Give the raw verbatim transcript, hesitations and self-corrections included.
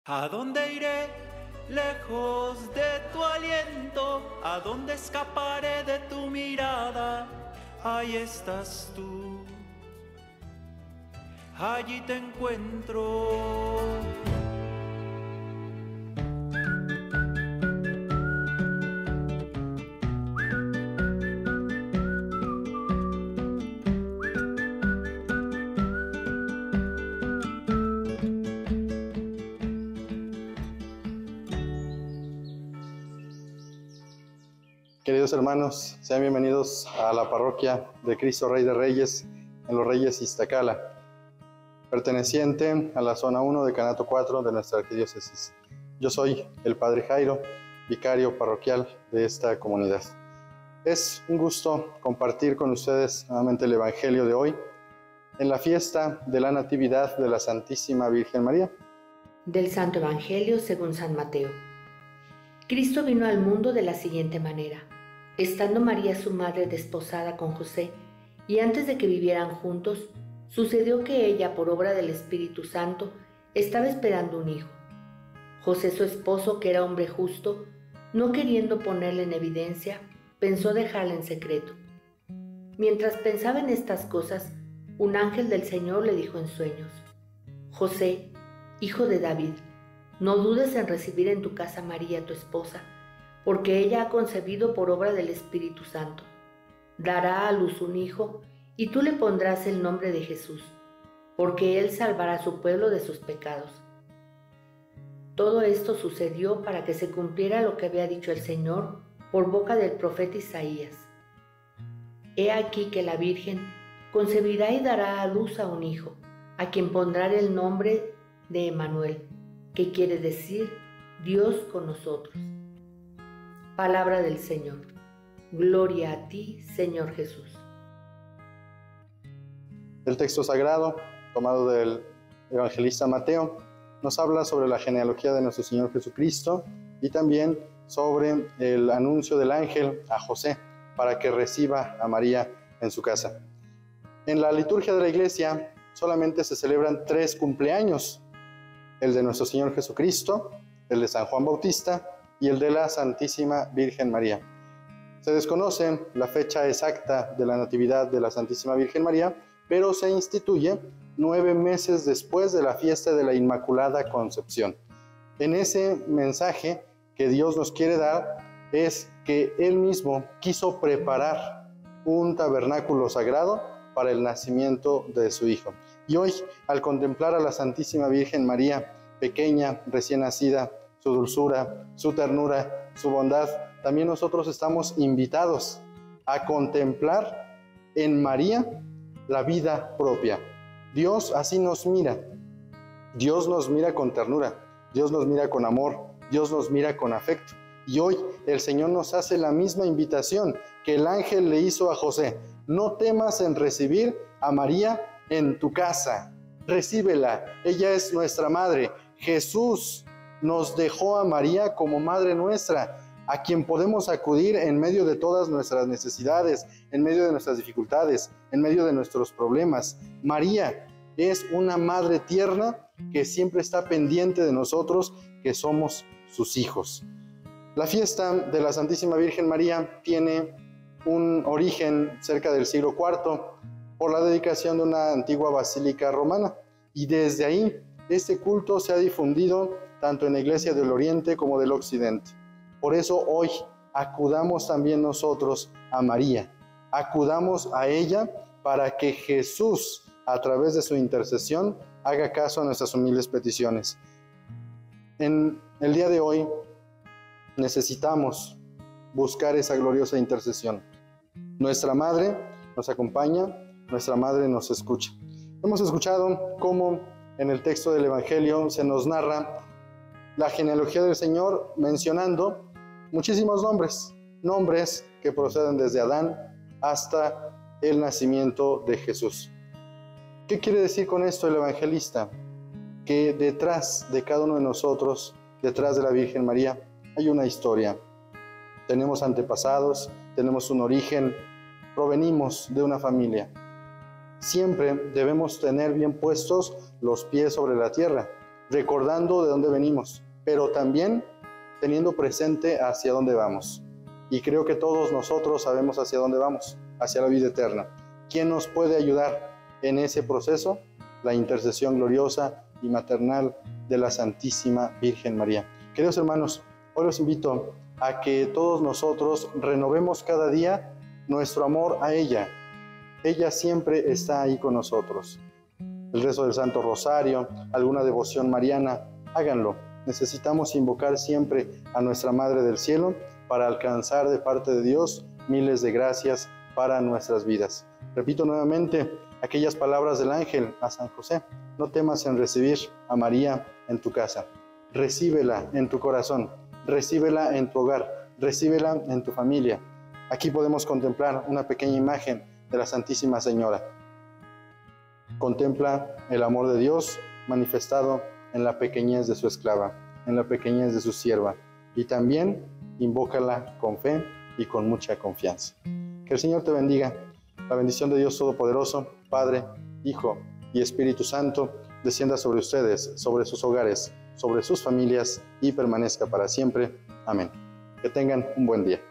¿A dónde iré lejos de tu aliento? ¿A dónde escaparé de tu mirada? Ahí estás tú, allí te encuentro. Queridos hermanos, sean bienvenidos a la parroquia de Cristo Rey de Reyes en Los Reyes Iztacala, perteneciente a la zona uno de Canato cuatro de nuestra arquidiócesis. Yo soy el Padre Jairo, vicario parroquial de esta comunidad. Es un gusto compartir con ustedes nuevamente el Evangelio de hoy en la fiesta de la Natividad de la Santísima Virgen María. Del Santo Evangelio según San Mateo. Cristo vino al mundo de la siguiente manera. Estando María su madre desposada con José, y antes de que vivieran juntos, sucedió que ella, por obra del Espíritu Santo, estaba esperando un hijo. José, su esposo, que era hombre justo, no queriendo ponerle en evidencia, pensó dejarla en secreto. Mientras pensaba en estas cosas, un ángel del Señor le dijo en sueños: José, hijo de David, no dudes en recibir en tu casa a María, tu esposa, porque ella ha concebido por obra del Espíritu Santo. Dará a luz un hijo, y tú le pondrás el nombre de Jesús, porque él salvará a su pueblo de sus pecados. Todo esto sucedió para que se cumpliera lo que había dicho el Señor por boca del profeta Isaías. He aquí que la Virgen concebirá y dará a luz a un hijo, a quien pondrá el nombre de Emmanuel, que quiere decir Dios con nosotros. Palabra del Señor. Gloria a ti, Señor Jesús. El texto sagrado, tomado del evangelista Mateo, nos habla sobre la genealogía de nuestro Señor Jesucristo y también sobre el anuncio del ángel a José para que reciba a María en su casa. En la liturgia de la Iglesia solamente se celebran tres cumpleaños: el de nuestro Señor Jesucristo, el de San Juan Bautista y el de la Santísima Virgen María. Se desconoce la fecha exacta de la Natividad de la Santísima Virgen María, pero se instituye nueve meses después de la fiesta de la Inmaculada Concepción. En ese mensaje que Dios nos quiere dar es que Él mismo quiso preparar un tabernáculo sagrado para el nacimiento de su Hijo. Y hoy, al contemplar a la Santísima Virgen María, pequeña, recién nacida, su dulzura, su ternura, su bondad, también nosotros estamos invitados a contemplar en María la vida propia. Dios así nos mira. Dios nos mira con ternura, Dios nos mira con amor, Dios nos mira con afecto. Y hoy el Señor nos hace la misma invitación que el ángel le hizo a José: no temas en recibir a María en tu casa, recíbela, ella es nuestra madre. Jesús nos dejó a María como madre nuestra, a quien podemos acudir en medio de todas nuestras necesidades, en medio de nuestras dificultades, en medio de nuestros problemas. María es una madre tierna que siempre está pendiente de nosotros, que somos sus hijos. La fiesta de la Santísima Virgen María tiene un origen cerca del siglo cuarto por la dedicación de una antigua basílica romana, y desde ahí este culto se ha difundido tanto en la Iglesia del Oriente como del Occidente. Por eso hoy acudamos también nosotros a María, acudamos a ella para que Jesús, a través de su intercesión, haga caso a nuestras humildes peticiones. En el día de hoy necesitamos buscar esa gloriosa intercesión. Nuestra Madre nos acompaña, nuestra Madre nos escucha. Hemos escuchado cómo en el texto del Evangelio se nos narra la genealogía del Señor, mencionando muchísimos nombres, nombres que proceden desde Adán hasta el nacimiento de Jesús. ¿Qué quiere decir con esto el evangelista? Que detrás de cada uno de nosotros, detrás de la Virgen María, hay una historia. Tenemos antepasados, tenemos un origen, provenimos de una familia. Siempre debemos tener bien puestos los pies sobre la tierra. recordando de dónde venimos, pero también teniendo presente hacia dónde vamos. Y creo que todos nosotros sabemos hacia dónde vamos, hacia la vida eterna. ¿Quién nos puede ayudar en ese proceso? La intercesión gloriosa y maternal de la Santísima Virgen María. Queridos hermanos, hoy los invito a que todos nosotros renovemos cada día nuestro amor a ella. Ella siempre está ahí con nosotros. El rezo del Santo Rosario, alguna devoción mariana, háganlo. Necesitamos invocar siempre a nuestra Madre del Cielo para alcanzar de parte de Dios miles de gracias para nuestras vidas. Repito nuevamente aquellas palabras del ángel a San José: no temas en recibir a María en tu casa. Recíbela en tu corazón, recíbela en tu hogar, recíbela en tu familia. Aquí podemos contemplar una pequeña imagen de la Santísima Señora. Contempla el amor de Dios manifestado en la pequeñez de su esclava, en la pequeñez de su sierva, y también invócala con fe y con mucha confianza. Que el Señor te bendiga. La bendición de Dios Todopoderoso, Padre, Hijo y Espíritu Santo, descienda sobre ustedes, sobre sus hogares, sobre sus familias y permanezca para siempre. Amén. Que tengan un buen día.